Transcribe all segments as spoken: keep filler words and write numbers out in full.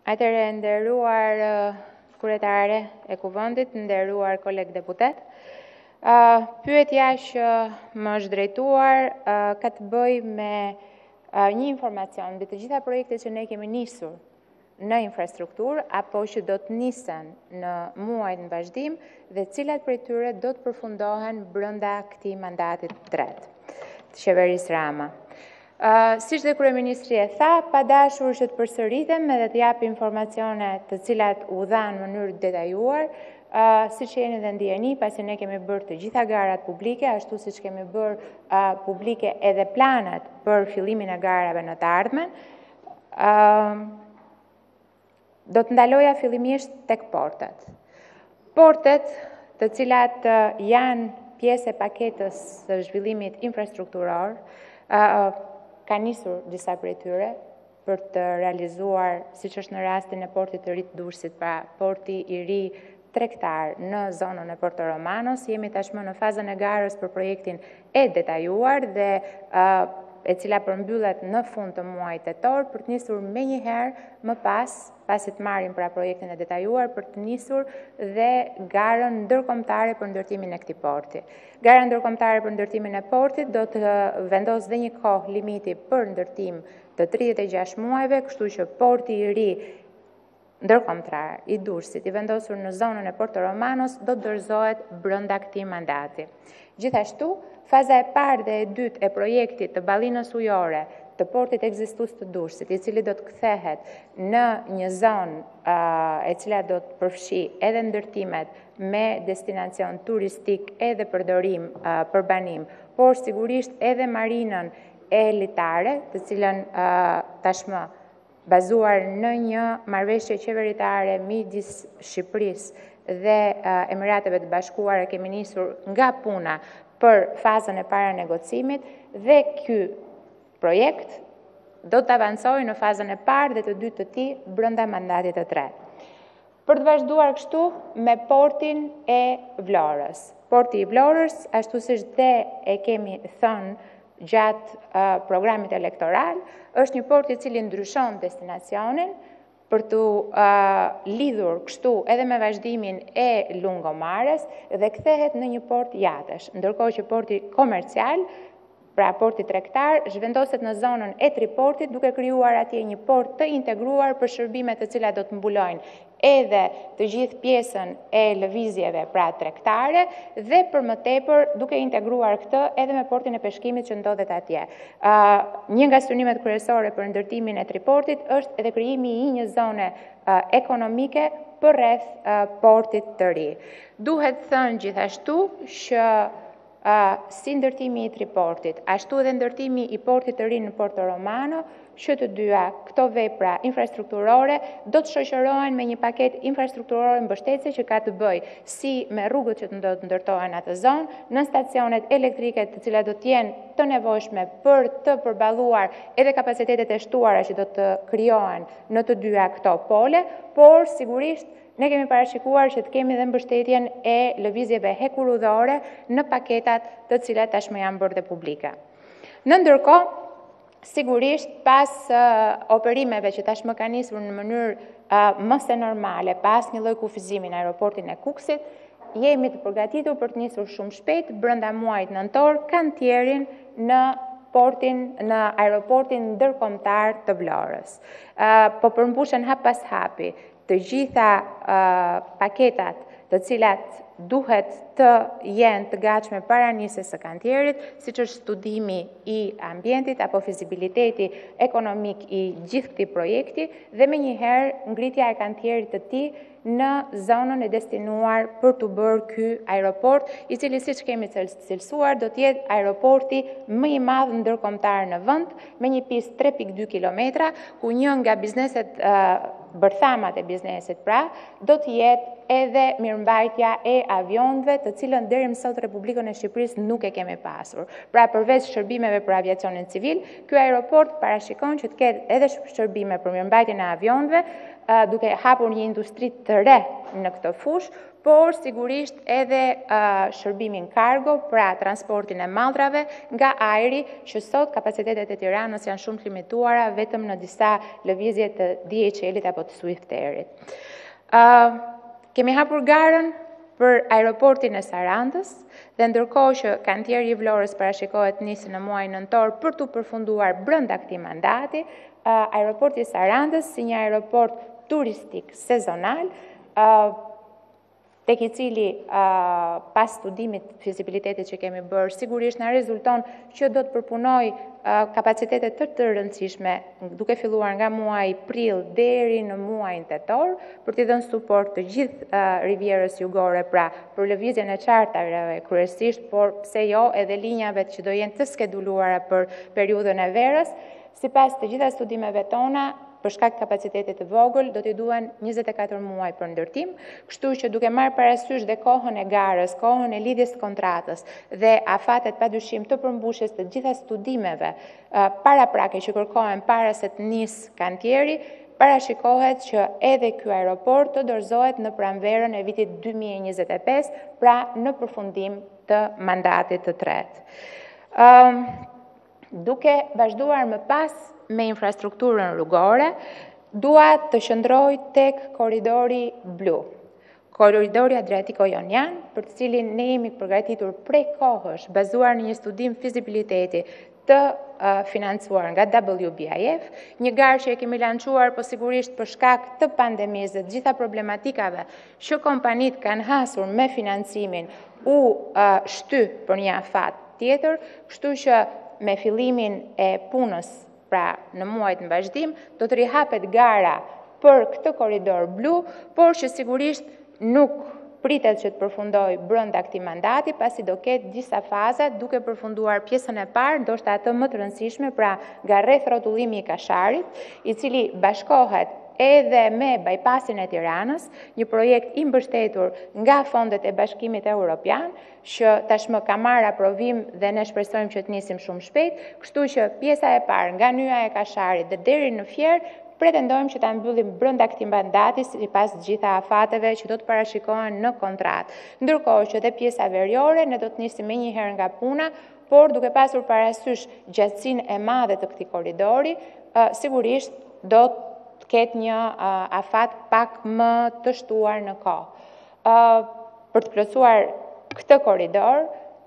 Atëre, nderuar uh, kryetare e Kuvendit, nderuar koleg deputet, uh, pyetja që më është drejtuar uh, ka të bëjë me uh, një informacion mbi të gjitha projektet që ne kemi nisur në infrastrukturë apo që do të nisen në muajt në vazhdim dhe cilat prej tyre do të përfundohen brenda këtij mandatit të tretë të qeverisë Rama. Uh, si që dhe Kryeministri e tha, pa dashur që të përsëritem edhe të jap informacione të cilat u dhanë në mënyrë detajuar, uh, si që jeni dhe ndjeni, pasi ne kemi bërë të gjitha garat publike, ashtu si që kemi bërë uh, publike edhe planet për fillimin e garave në të ardhmen, uh, do të ndaloja fillimisht tek portet. Portet, të cilat uh, janë pjesë e paketës së zhvillimit infrastrukturor, uh, ka nisur disa prej tyre për të realizuar, siç është në rastin e portit të ri të Durrësit, pra porti i ri tregtar në zonën e Porto Romanos. Jemi tashmë në fazën e garës për projektin e detajuar dhe uh, e cila përmbyllet në fund të muajit tetor për të nisur menjëherë më pas, pasi të marrim pra projektin e detajuar, për të nisur dhe garën ndërkombëtare për ndërtimin e këtij porti. Gara ndërkombëtare për ndërtimin e portit do të vendos dhe një kohë limiti për ndërtim të tridhjetë e gjashtë muajve, kështu që porti i ri ndërkombëtar i Durrësit, i vendosur në zonën e Porto Romanos, do të dorëzohet brenda këtij mandati. Gjithashtu, faza e parë dhe e dytë e projektit të ballinës ujore të portit ekzistues të Durrësit, i cili do të kthehet në një zonë uh, e cila do të përfshi edhe ndërtimet me destinacion turistik edhe përdorim uh, për banim, por sigurisht edhe marinën e elitare, të cilën uh, tashmë bazuar në një marrëveshje qeveritare midis Shqipërisë dhe uh, Emirateve të Bashkuara kemi nisur nga puna për fazën e parë negocimit dhe ky projekt do të avancojë në fazën e parë dhe të dytë të tij brenda mandatit të tretë. Për të vazhduar kështu me portin e Vlorës. Porti i Vlorës, ashtu siç dhe e kemi thënë gjatë uh, programit elektoral, është një port i cili ndryshon destinacionin për të uh, lidhur kështu edhe me vazhdimin e lungomares dhe kthehet në një port jatesh, ndërkohë që porti komercial, pra porti tregtar, zhvendoset në zonën e triportit duke krijuar atje një port të integruar për shërbime të cilat do të mbulojnë edhe të gjithë pjesën e lëvizjeve pra tregtare dhe për më tepër duke integruar këtë edhe me portin e peshkimit që ndodhet atje. Uh, një nga synimet kryesore për ndërtimin e triportit është edhe krijimi i një zone uh, ekonomike përreth uh, portit të ri. Duhet thënë gjithashtu që Uh, si ndërtimi i triportit, ashtu edhe ndërtimi i portit të ri në Porto Romano, që të dyja këto vepra infrastrukturore do të shoqërohen me një paket infrastrukturore mbështetëse që ka të bëjë si me rrugët që do të ndërtohen atë zonë, në stacionet elektrike të cilat do të jenë të nevojshme për të përballuar edhe kapacitetet e shtuara që do të krijohen në të dyja këto pole, por sigurisht ne kemi parashikuar që të kemi dhe mbështetjen e lëvizjeve hekurudhore në paketat të cilat tashmë janë bërë dhe publike. Në ndërkohë, sigurisht pas uh, operimeve që tashmë ka nisur në mënyrë uh, më se normale, pas një lloj kufizimi në aeroportin e Kukësit, jemi të përgatitur për të nisur shumë shpejt brenda muajit nëntor kantierin në portin në aeroportin ndërkombëtar të Vlorës. Uh, po përmbushen hap pas hapi të gjitha uh, paketat të cilat duhet të jenë të gatshme para nisjes së kantierit, siç është studimi i ambientit apo fizibiliteti ekonomik i gjithë këtij projekti dhe menjëherë ngritja e kantierit të tij në zonën e destinuar për të bërë ky aeroport, i cili siç kemi cilësuar do të jetë aeroporti më i madh ndërkombëtar në vend, me një pistë tre pikë dy kilometra, ku një nga bizneset uh, bërthamat e biznesit pra, do të jetë edhe mirëmbajtja e avionëve, të cilën deri më sot Republikën e Shqipërisë nuk e kemi pasur. Pra përveç shërbimeve për aviacionin civil, ky aeroport parashikon që të ketë edhe shërbime për mirëmbajtjen e avionëve, duke hapur një industri të re në këtë fushë, por sigurisht edhe uh, shërbimin kargo, pra transportin e maldrave nga ajri, që sot kapacitetet e Tiranës janë shumë të limituara vetëm në disa lëvizje të D H L-it apo të Swift Air-it. Uh, kemi hapur garën për aeroportin e Sarandës, dhe ndërkohë që kantieri i Vlorës parashikohet nisë në muajin nëntor për të përfunduar brenda këtij mandati, uh, aeroporti i Sarandës si një aeroport turistik sezonal, uh, tek i cili uh, pas studimit fizibilitetit që kemi bërë, sigurisht në rezulton që do të përpunoj uh, kapacitetet të të rëndësishme, duke filluar nga muaj prill deri në muajin tetor, për t'i dhënë suport të gjithë uh, rivjerës jugore, pra për lëvizjen e charterave kryesisht, por pse jo edhe linjave që do jenë të skeduluara për periudhën e verës. Sipas të gjitha studimeve tona, për shkak kapacitetit të vogël, do t'i duhen njëzet e katër muaj për ndërtim, kështu që duke marrë parasysh dhe kohën e garës, kohën e lidhjes kontratës dhe afatet padyshim të përmbushjes të gjitha studimeve uh, para prake që kërkohen para se të nisë kantieri, parashikohet që edhe ky aeroport të dorëzohet në pranverën e vitit dy mijë e njëzet e pesë, pra në përfundim të mandatit të tretë. Um, duke vazhduar më pas me infrastrukturën rrugore, dua të qëndroj tek koridori blu, koridori Adriatiko-Jonian, për të cilin ne jemi përgatitur prej kohësh, bazuar në një studim fizibiliteti të uh, financuar nga W B I F, një garë që e kemi lançuar, po sigurisht për shkak të pandemisë dhe gjitha problematikave që kompanit kanë hasur me financimin, u uh, shty për një afat tjetër, kështu që me fillimin e punës, pra në muajt në vazhdim, do të rihapet gara për këtë koridor blu, por që sigurisht nuk pritet që të përfundoj brenda këtij mandati, pasi do ketë disa faza duke përfunduar pjesën e parë, ndoshta atë më të rëndësishme, pra nga rreth rrotullimi i Kasharit, i cili bashkohet edhe me bypassin e Tiranës, një projekt i mbështetur nga fondet e Bashkimit Evropian, që tashmë ka marrë aprovim dhe ne shpresojmë që të nisim shumë shpejt, kështu që pjesa e parë nga nyja e Kasharit dhe deri në Fier, pretendojmë që ta mbyllim brenda këtij mandati sipas të gjitha afateve që do të parashikohen në kontratë. Ndërkohë që dhe pjesa veriore ne do të nisim menjëherë nga puna, por duke pasur parasysh gjatësinë e madhe të këtij koridori, uh, sigurisht do të ketë një uh, afat pak më të shtuar në kohë. Uh, për të plotësuar këtë koridor,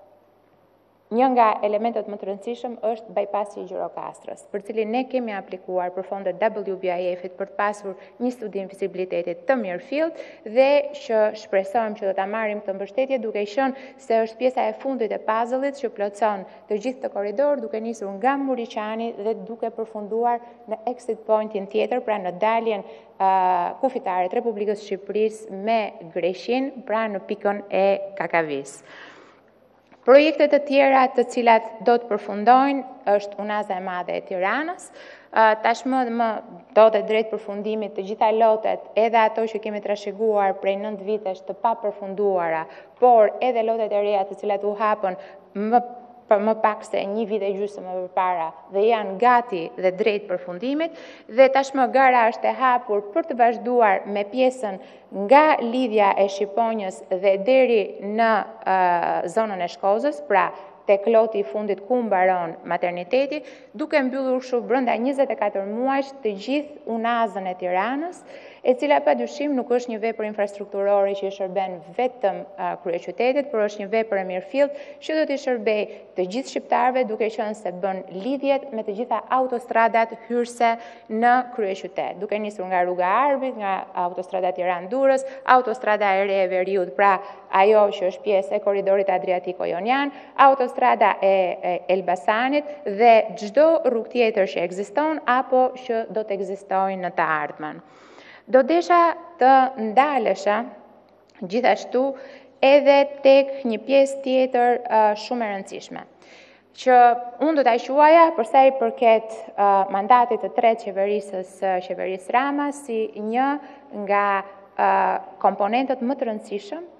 një nga elementet më të rëndësishëm është bypassi i Gjirokastrës, për cilin ne kemi aplikuar për fondet W B I F-it për të pasur një studim fizibilitetit të mirëfillt dhe që shpresojmë që do ta marrim këtë mbështetje, duke qenë se është pjesa e fundit e puzzle-it që plotson të gjithë të koridor, duke nisur nga Muriqani dhe duke përfunduar në exit pointin tjetër, pra në daljen uh, kufitare të Republikës Shqipërisë me Greqinë, pra në pikën e Kakavis. Projekte të tjera të cilat do të përfundojnë është Unaza e Madhe e Tiranës. Tashmë më do të drejt përfundimit të gjitha lotet, edhe ato që kemi trashëguar prej nënt vitesh të pa përfunduara, por edhe lotet e reja të cilat u hapën më për më pak se një vit e gjysmë më përpara dhe janë gati dhe drejt përfundimit, dhe tashmë gara është e hapur për të vazhduar me pjesën nga lidhja e Shqiponjës dhe deri në uh, zonën e Shkozës, pra tek loti i fundit ku mbaron materniteti, duke mbyllur kështu brenda njëzet e katër muajsh të gjithë Unazën e Tiranës, e cila padyshim nuk është një vepër infrastrukturore që i shërben vetëm uh, kryeqytetit, por është një vepër e mirëfillt që do t'i shërbej të gjithë shqiptarëve, duke qenë se bën lidhjet me të gjitha autostradat hyrëse në kryeqytet, duke nisur nga rruga e Arbit, nga autostrada Tiranë-Durrës, autostrada e re e Veriut, pra ajo që është pjesë e korridorit Adriatiko-Jonian, autostrada e, e Elbasanit dhe çdo rrugë tjetër që ekziston apo që do të ekzistojë në të ardhmen. Do desha të ndalesha gjithashtu edhe tek një pjesë tjetër uh, shumë e rëndësishme, që unë do t'a quaja për sa i përket uh, mandatit të tretë qeverisës uh, qeverisë Rama si një nga uh, komponentët më të rëndësishëm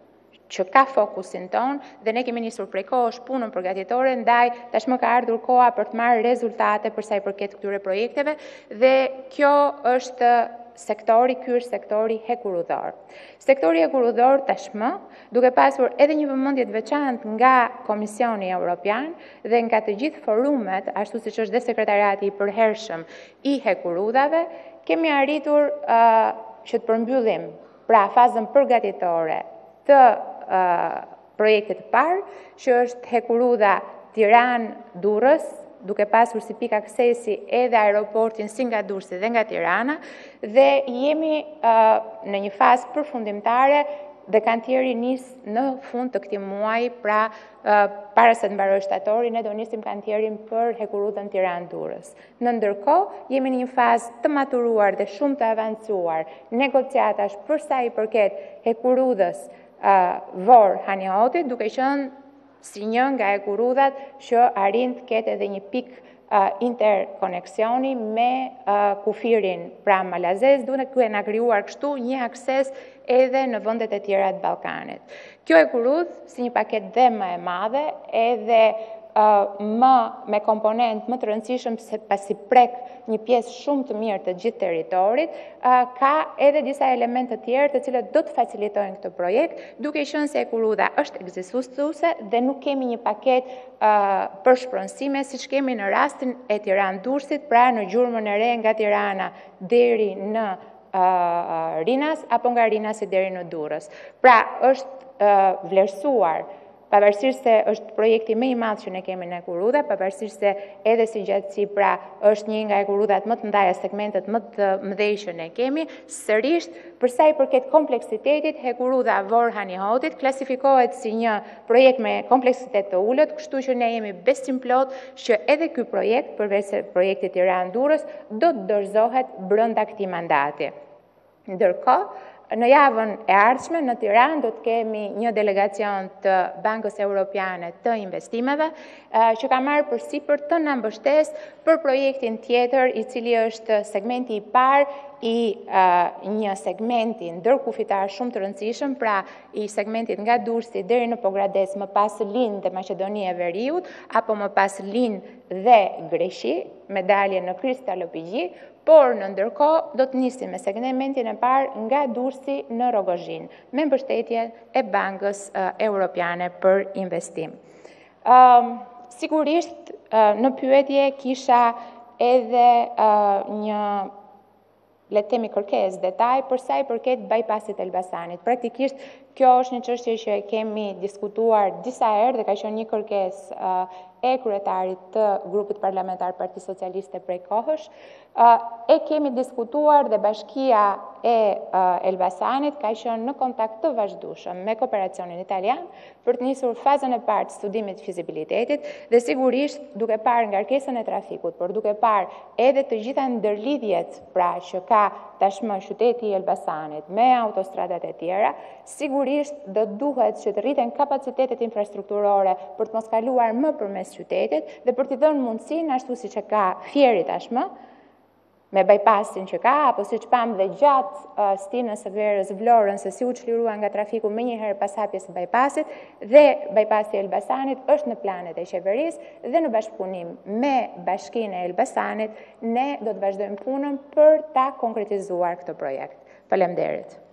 që ka fokusin ton dhe ne kemi nisur prej kohësh punën përgatitore, ndaj tashmë ka ardhur koha për të marrë rezultate për sa i përket këtyre projekteve dhe kjo është sektori, ky është sektori hekurudhor. Sektori hekurudhor tashmë, duke pasur edhe një vëmendje të veçantë nga Komisioni Evropian dhe nga të gjithë forumet, ashtu siç është dhe sekretariati i përhershëm i hekurudhave, kemi arritur uh, që të përmbyllim pra fazën përgatitore të uh, projektit të parë, që është hekurudha Tiranë-Durrës, duke pasur si pikë aksesi edhe aeroportin si nga Durrësi dhe nga Tirana, dhe jemi uh, në një fazë përfundimtare dhe kantieri nis në fund të këtij muaji, pra uh, para se të mbarojë shtatori, ne do nisim kantierin për hekurudhën Tiranë-Durrës. Në ndërkohë, jemi në një fazë të maturuar dhe shumë të avancuar negociatash për sa i përket hekurudhës uh, Vor-Hanioti, duke qenë si një nga hekurudhat që arrin të ketë edhe një pikë uh, interkoneksioni me uh, kufirin pra malazez, duke na krijuar kështu një akses edhe në vendet e tjera të Ballkanit. Kjo hekurudhë, si një paketë dhe më e madhe, edhe uh, më me komponent më të rëndësishëm se pasi prek një pjesë shumë të mirë të gjithë territorit, uh, ka edhe disa elemente të tjerë të cilët do të facilitojnë këtë projekt, duke qenë se hekurudha është ekzistuese dhe nuk kemi një paketë uh, për shpronësime siç kemi në rastin e Tiranë-Durrësit, pra në gjurmën e re nga Tirana deri në uh, Rinas apo nga Rinasi deri në Durrës. Pra është uh, vlerësuar pavarësisht se është projekti më i madh që ne kemi në hekurudha, pavarësisht se edhe si gjatësi pra është një nga hekurudhat më të mëdha, segmentet më të mëdhenj që ne kemi, sërish për sa i përket kompleksitetit, hekurudha Vor-Hanihotit klasifikohet si një projekt me kompleksitet të ulët, kështu që ne jemi besim plot që edhe ky projekt, përveç se projekti Tiranë-Durrës, do të dorëzohet brenda këtij mandati. Ndërkohë, në javën e ardhshme në Tiranë do të kemi një delegacion të Bankës Europiane të Investimeve që ka marrë përsipër të na mbështesë për projektin tjetër, i cili është segmenti i parë i uh, një segmenti ndërkufitar shumë të rëndësishëm, pra i segmentit nga Durrësi deri në Pogrades, më pas Linë dhe Maqedonia e Veriut, apo më pas Linë dhe Greqi, me dalje në Kristallopigji, por në ndërkohë do të nisim me segmentin e parë nga Durrësi në Rogozhin, me mbështetje e Bankës uh, Europiane për Investim. Uh, sigurisht, uh, në pyetje kisha edhe uh, një le të themi kërkesë detaj për sa i përket bypassit Elbasanit. Praktikisht kjo është një çështje që kemi diskutuar disa herë dhe ka qenë një kërkesë uh, e kryetarit të grupit parlamentar Partisë Socialiste prej kohësh. Uh, e kemi diskutuar dhe Bashkia e uh, Elbasanit ka qenë në kontakt të vazhdueshëm me Kooperacionin Italian për të nisur fazën e parë të studimit të fizibilitetit dhe sigurisht duke parë ngarkesën e trafikut, por duke parë edhe të gjitha ndërlidhjet pra që ka tashmë qyteti i Elbasanit me autostradat e tjera, sigurisht do duhet që të rriten kapacitetet infrastrukturore për të mos kaluar më përmes qytetit dhe për t'i dhënë mundësinë ashtu siç e ka Fieri tashmë, me bypassin që ka, apo si që pam dhe gjatë uh, stinës së verës Vlorën, se si u çlirua nga trafiku më njëherë pas hapjes së bypassit, dhe bypassi i Elbasanit është në planet e qeverisë dhe në bashkëpunim me Bashkinë e Elbasanit, ne do të vazhdojmë punën për ta konkretizuar këtë projekt. Faleminderit.